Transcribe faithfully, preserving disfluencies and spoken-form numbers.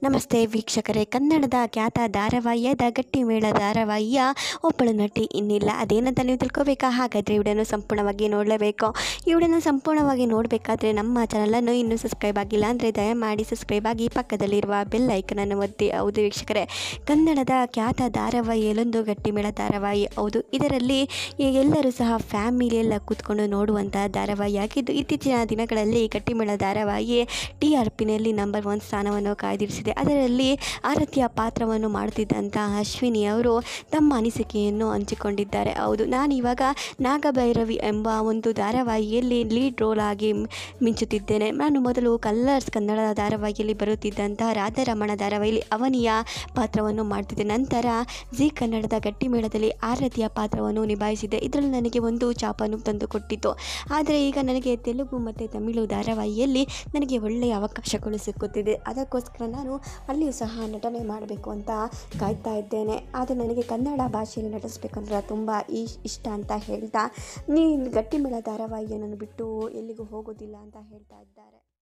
ನಮಸ್ತೆ ವೀಕ್ಷಕರೇ, ಕನ್ನಡದ ಖ್ಯಾತ ಧಾರಾವಾಹಿಯಾದ ಗಟ್ಟಿಮೇಳ ಧಾರಾವಾಹಿಯ ಒಬ್ಬಳು ನಟಿ ಇನ್ನಿಲ್ಲ. ಅದೇನಂತ ನೀವು ತಿಳ್ಕೊಬೇಕಾ? ಹಾಗಾದರೆ ವಿಡಿಯೋನ ಸಂಪೂರ್ಣವಾಗಿ ನೋಡಲೇಬೇಕು. ಈ ವಿಡಿಯೋನ ಸಂಪೂರ್ಣವಾಗಿ ನೋಡಬೇಕಾದ್ರೆ ನಮ್ಮ ಚಾನಲನ್ನು ಇನ್ನೂ ಸಬ್ಸ್ಕ್ರೈಬ್ ಆಗಿಲ್ಲ ಅಂದರೆ ದಯಮಾಡಿ ಸಬ್ಸ್ಕ್ರೈಬ್ ಆಗಿ ಪಕ್ಕದಲ್ಲಿರುವ ಬೆಲ್ ಐಕನನ್ನು ಒತ್ತಿ. ಹೌದು ವೀಕ್ಷಕರೇ, ಕನ್ನಡದ ಖ್ಯಾತ ಧಾರಾವಾಹಿಯಲ್ಲೊಂದು ಗಟ್ಟಿಮೇಳ ಧಾರಾವಾಹಿ. ಹೌದು, ಇದರಲ್ಲಿ ಎಲ್ಲರೂ ಸಹ ಫ್ಯಾಮಿಲಿ ಎಲ್ಲ ಕೂತ್ಕೊಂಡು ನೋಡುವಂಥ ಧಾರಾವಾಹಿಯಾಗಿದ್ದು, ಇತ್ತೀಚಿನ ದಿನಗಳಲ್ಲಿ ಗಟ್ಟಿಮೇಳ ಧಾರಾವಾಹಿ ಟಿ ಆರ್ ಪಿನಲ್ಲಿ ನಂಬರ್ ಒನ್ ಸ್ಥಾನವನ್ನು ಕಾಯ್ದಿರಿಸಿದೆ. ಅದರಲ್ಲಿ ಆರತಿಯ ಪಾತ್ರವನ್ನು ಮಾಡುತ್ತಿದ್ದಂತಹ ಅಶ್ವಿನಿ ಅವರು ತಮ್ಮ ಅನಿಸಿಕೆಯನ್ನು ಹಂಚಿಕೊಂಡಿದ್ದಾರೆ. ಹೌದು, ನಾನಿವಾಗ ನಾಗಭೈರವಿ ಎಂಬ ಒಂದು ಧಾರಾವಾಹಿಯಲ್ಲಿ ಲೀಡ್ ರೋಲ್ ಆಗಿ ಮಿಂಚುತ್ತಿದ್ದೇನೆ. ನಾನು ಮೊದಲು ಕಲರ್ಸ್ ಕನ್ನಡ ಧಾರಾವಾಹಿಯಲ್ಲಿ ಬರುತ್ತಿದ್ದಂತಹ ರಾಧಾರಮಣ ಧಾರಾವಾಹಿಯಲ್ಲಿ ಅವನಿಯ ಪಾತ್ರವನ್ನು ಮಾಡ್ತಿದ್ದೆ. ನಂತರ ಜಿ ಕನ್ನಡದ ಗಟ್ಟಿಮೇಳದಲ್ಲಿ ಆರತಿಯ ಪಾತ್ರವನ್ನು ನಿಭಾಯಿಸಿದೆ. ಇದರಲ್ಲಿ ನನಗೆ ಒಂದು ಚಾಪನ್ನು ತಂದು ಕೊಟ್ಟಿತ್ತು. ಆದರೆ ಈಗ ನನಗೆ ತೆಲುಗು ಮತ್ತು ತಮಿಳು ಧಾರಾವಾಹಿಯಲ್ಲಿ ನನಗೆ ಒಳ್ಳೆಯ ಅವಕಾಶಗಳು ಸಿಕ್ಕುತ್ತಿದೆ. ಅದಕ್ಕೋಸ್ಕರ ನಾನು ಅಲ್ಲಿಯೂ ಸಹ ನಟನೆ ಮಾಡಬೇಕು ಅಂತ ಕಾಯ್ತಾ ಇದ್ದೇನೆ. ಆದರೆ ನನಗೆ ಕನ್ನಡ ಭಾಷೆಯಲ್ಲಿ ನಟಿಸಬೇಕಂದ್ರೆ ತುಂಬ ಇಷ್ಟ ಅಂತ ಹೇಳ್ತಾ, ನೀ ಗಟ್ಟಿಮೇಳ ಧಾರಾವಾಹಿಯನ್ನು ಬಿಟ್ಟು ಎಲ್ಲಿಗೂ ಹೋಗೋದಿಲ್ಲ ಅಂತ ಹೇಳ್ತಾ ಇದ್ದಾರೆ.